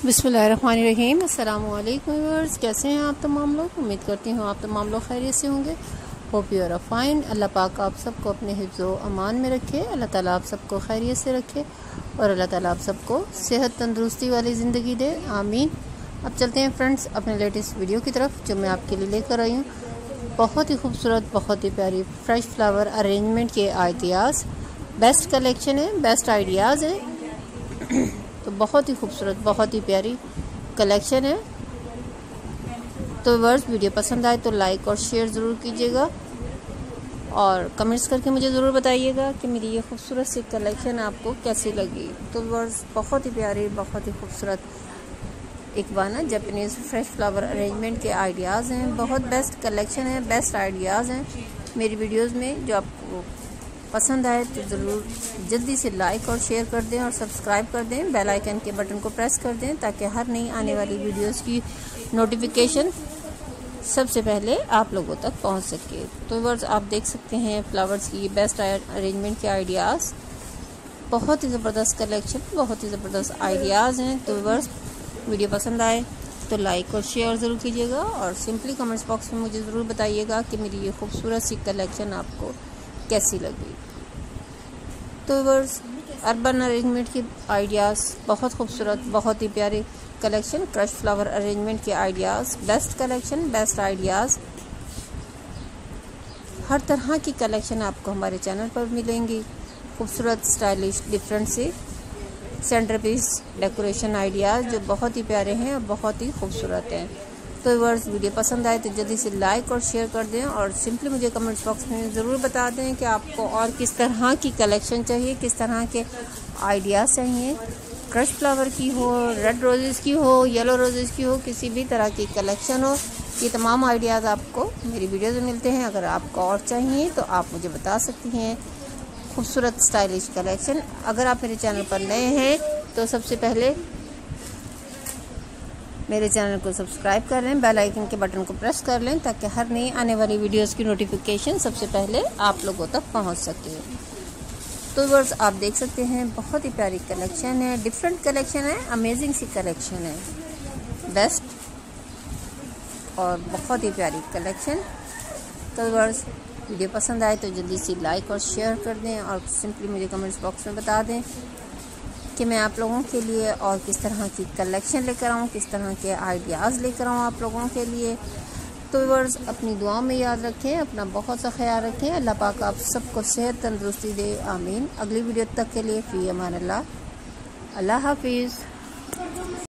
बिस्मिल्लाहिर्रहमानिर्रहीम। अस्सलाम वालेकुम व्यूअर्स, कैसे हैं आप तमाम लोग। उम्मीद करती हूँ आप तमाम लोग खैरियत से होंगे। Hope you are fine. Allah पाक आप सबको अपने हिफ्ज़ व अमान में रखे। अल्लाह ताला आप सबको खैरियत से रखे और अल्लाह ताला आप सबको सेहत तंदुरुस्ती वाली ज़िंदगी दे, आमीन। अब चलते हैं फ्रेंड्स अपने लेटेस्ट वीडियो की तरफ जो मैं आपके लिए लेकर आई हूँ। बहुत ही खूबसूरत, बहुत ही प्यारी फ्रेश फ्लावर अरेंजमेंट के आइडियाज़, बेस्ट कलेक्शन है, बेस्ट आइडियाज़ हैं। तो बहुत ही खूबसूरत, बहुत ही प्यारी कलेक्शन है। तो व्यूअर्स, वीडियो पसंद आए तो लाइक और शेयर ज़रूर कीजिएगा और कमेंट्स करके मुझे ज़रूर बताइएगा कि मेरी ये खूबसूरत सी कलेक्शन आपको कैसी लगी। तो व्यूअर्स, बहुत ही प्यारी, बहुत ही खूबसूरत ikebana Japanese fresh flower arrangement के आइडियाज़ हैं। बहुत बेस्ट कलेक्शन है, बेस्ट आइडियाज़ हैं मेरी वीडियोज़ में। जो आपको पसंद आए तो ज़रूर जल्दी से लाइक और शेयर कर दें और सब्सक्राइब कर दें। बेल आइकन के बटन को प्रेस कर दें ताकि हर नई आने वाली वीडियोस की नोटिफिकेशन सबसे पहले आप लोगों तक पहुंच सके। तो व्यूअर्स, आप देख सकते हैं फ्लावर्स की बेस्ट अरेंजमेंट के आइडियाज़। बहुत ही ज़बरदस्त कलेक्शन, बहुत ही ज़बरदस्त आइडियाज़ हैं। तो व्यूअर्स, वीडियो पसंद आए तो लाइक और शेयर ज़रूर कीजिएगा और सिंपली कमेंट्स बॉक्स में मुझे ज़रूर बताइएगा कि मेरी ये खूबसूरत सी कलेक्शन आपको कैसी लगी। तो व्यूअर्स, अर्बन अरेंजमेंट की आइडियाज़, बहुत खूबसूरत, बहुत ही प्यारी कलेक्शन, क्रश फ्लावर अरेंजमेंट के ideas, best collection, best ideas. हर तरह की कलेक्शन आपको हमारे चैनल पर मिलेंगी। खूबसूरत, स्टाइलिश, डिफरेंट से सेंटर पीस डेकोरेशन आइडियाज़ जो बहुत ही प्यारे हैं और बहुत ही खूबसूरत हैं। तो व्यूअर्स, वीडियो पसंद आए तो जल्दी से लाइक और शेयर कर दें और सिंपली मुझे कमेंट्स बॉक्स में ज़रूर बता दें कि आपको और किस तरह की कलेक्शन चाहिए, किस तरह के आइडियाज़ चाहिए। क्रश फ्लावर की हो, रेड रोजेज़ की हो, येलो रोजेज़ की हो, किसी भी तरह की कलेक्शन हो, ये तमाम आइडियाज़ आपको मेरी वीडियोज़ में मिलते हैं। अगर आपको और चाहिए तो आप मुझे बता सकती हैं। खूबसूरत स्टाइलिश कलेक्शन। अगर आप मेरे चैनल पर नए हैं तो सबसे पहले मेरे चैनल को सब्सक्राइब कर लें, बेल आइकन के बटन को प्रेस कर लें ताकि हर नई आने वाली वीडियोस की नोटिफिकेशन सबसे पहले आप लोगों तक पहुंच सके। तो व्यूअर्स, आप देख सकते हैं बहुत ही प्यारी कलेक्शन है, डिफरेंट कलेक्शन है, अमेजिंग सी कलेक्शन है, बेस्ट और बहुत ही प्यारी कलेक्शन। तो व्यूअर्स, वीडियो पसंद आए तो जल्दी से लाइक और शेयर कर दें और सिंपली मुझे कमेंट्स बॉक्स में बता दें कि मैं आप लोगों के लिए और किस तरह की कलेक्शन लेकर आऊँ, किस तरह के आइडियाज़ लेकर आऊँ आप लोगों के लिए। तो व्यूअर्स, अपनी दुआ में याद रखें, अपना बहुत सा ख्याल रखें। अल्लाह पाक आप सबको सेहत तंदुरुस्ती दे, आमीन। अगली वीडियो तक के लिए फ़ी अमान अल्लाह, अल्लाह हाफिज़।